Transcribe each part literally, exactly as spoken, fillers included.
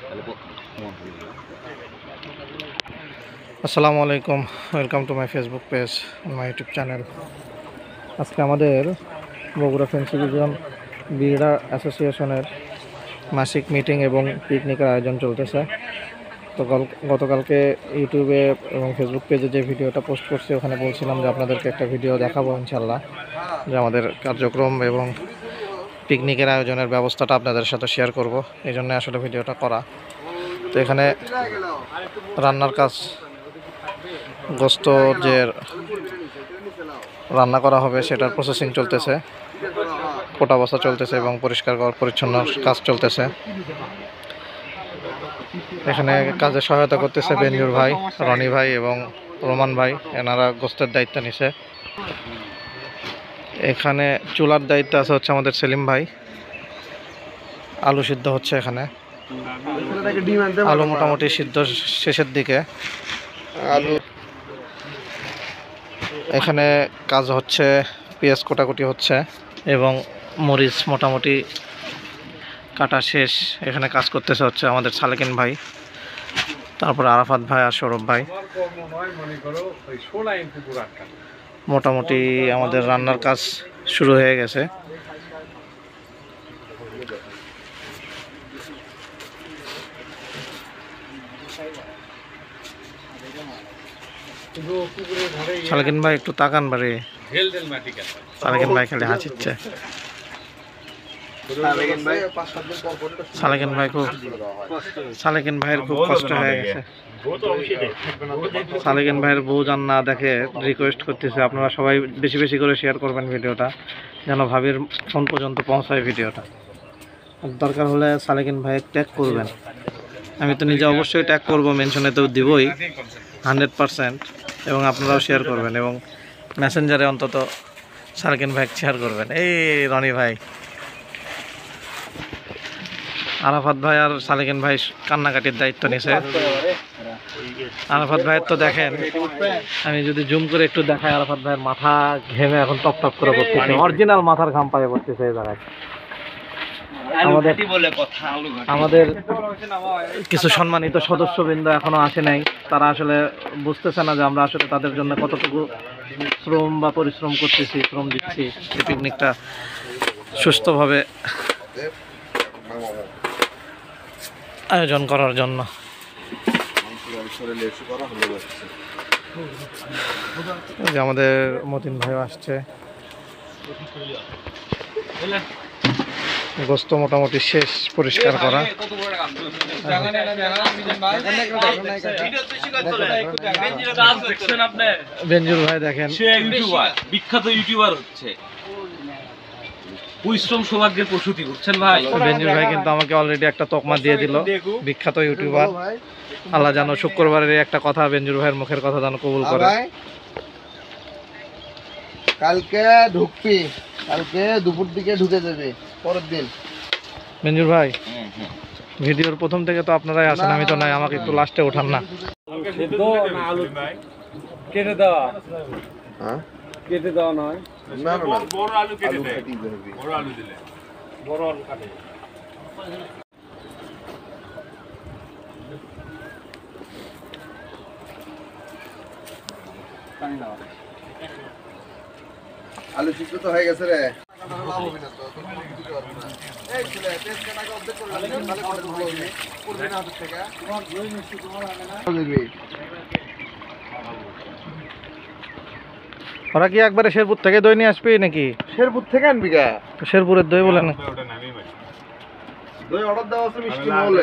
আসসালামু আলাইকুম, welcome to my Facebook page, my YouTube channel. আজকে আমাদের বগুড়া ফেন্সি ডিভিশন বিল্ডার অ্যাসোসিয়েশনের মাসিক মিটিং এবং পিকনিকের আয়োজন চলতেছে। তো গতকালকে ইউটিউবে এবং ফেসবুক পেজে যে ভিডিওটা পোস্ট করছি ওখানে বলছিলাম যে আপনাদেরকে একটা ভিডিও দেখাবো ইনশাল্লাহ, যে আমাদের কার্যক্রম এবং পিকনিকের আয়োজনের ব্যবস্থাটা আপনাদের সাথে শেয়ার করব, এই জন্য আসলে ভিডিওটা করা। তো এখানে রান্নার কাজ, গোস্ত যে রান্না করা হবে সেটার প্রসেসিং চলতেছে, কোটা বসা চলতেছে এবং পরিষ্কার পরিচ্ছন্ন কাজ চলতেছে। এখানে কাজে সহায়তা করতেছে বেঞ্জুর ভাই, রনি ভাই এবং রোমান ভাই, এনারা গোস্তের দায়িত্ব নিছে। এখানে চুলার দায়িত্ব আছে হচ্ছে আমাদের সেলিম ভাই। আলু সিদ্ধ হচ্ছে, এখানে আলু মোটামুটি সিদ্ধ শেষের দিকে। আলু এখানে কাজ হচ্ছে, পেঁয়াজ কোটাকুটি হচ্ছে এবং মরিচ মোটামুটি কাটা শেষ। এখানে কাজ করতেছে হচ্ছে আমাদের সালেকিন ভাই, তারপরে আরাফাত ভাই আর সৌরভ ভাই। মোটামুটি আমাদের রান্নার কাজ শুরু হয়ে গেছে। সালেকিন ভাই একটু তাকান বাড়ি, সালেকিন ভাই খালি হাসিচ্ছে। সালেকিন ভাই খুব সালেকিন ভাইয়ের খুব কষ্ট হয়ে গেছে। সালেকিন ভাইয়ের বউ যান না দেখে রিকোয়েস্ট করতেছে আপনারা সবাই বেশি বেশি করে শেয়ার করবেন ভিডিওটা, যেন ভাবির ফোন পর্যন্ত পৌঁছায় ভিডিওটা। দরকার হলে সালেকিন ভাই ট্যাগ করবেন, আমি তো নিজে অবশ্যই ট্যাগ করবো, মেনশনে তো দিবই হান্ড্রেড পারসেন্ট, এবং আপনারাও শেয়ার করবেন এবং মেসেঞ্জারে অন্তত সালেকিন ভাই শেয়ার করবেন। এই রনি ভাই, আরাফাত ভাই আর সালেকিন ভাই কান্নাকাটির দায়িত্ব নিয়েছে। আরাফাত ভাইয়ের তো দেখেন, আমি যদি জুম করে একটু দেখাই, আরাফাত ভাইয়ের মাথা ঘেমে এখন টপ টপ করে পড়তেছে, অরিজিনাল মাথার ঘাম পায়ে পড়তেছে এই জায়গায়। আমাদের আমাদের কিছু সম্মানিত সদস্যবৃন্দ এখনো আসে নাই, তারা আসলে বুঝতেছে না যে আমরা আসলে তাদের জন্য কতটুকু শ্রম বা পরিশ্রম করতেছি, শ্রম দিচ্ছি এই পিকনিকটা সুস্থভাবে আয়োজন করার জন্য। যে আমাদের মতিন ভাই আসছে, গোস্ত মোটামুটি শেষ পরিষ্কার করা। বেঞ্জুর ভাই দেখেন, বিখ্যাত ইউটিউবার হচ্ছে, পরিশ্রম সৌভাগ্যের প্রসূতি, বুঝছেন ভাই। বেঞ্জুর ভাই কিন্তু আমাকে অলরেডি একটা তকমা দিয়ে দিল, বিখ্যাত ইউটিউবার। আল্লাহ জানো শুক্রবারের একটা কথা বেঞ্জুর ভাইয়ের মুখের কথা জানো কবুল করে। কালকে ঢুকবি, কালকে দুপুর দিকে ঢুকে যাবে পরের দিন। বেঞ্জুর ভাই ভিডিওর প্রথম থেকে তো আপনারাই আছেন, আমি তো নাই, আমাকে একটু লাস্টে ওঠান না। কেটে দেওয়া, হ্যাঁ কেটে দেওয়া নয়, না না বড় আলু কেটে আলু দেয়, কেটে দিবি, বড় আলু দিলে, বড় আলু কাটে। আলু সিদ্ধ তো হয়ে গেছে রে। ওরা কি একবারে শেরপুর থেকে দই নিয়ে আসবি নাকি? শেরপুর থেকে আনবি গা? শেরপুরের দই বলে না, দই অর্ডার দেওয়া আছে মিষ্টি মহলে।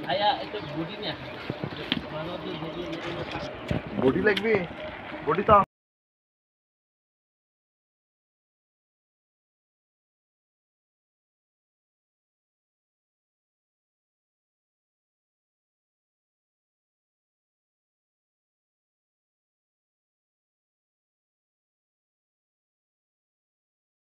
বডি লাগবে, বডি তো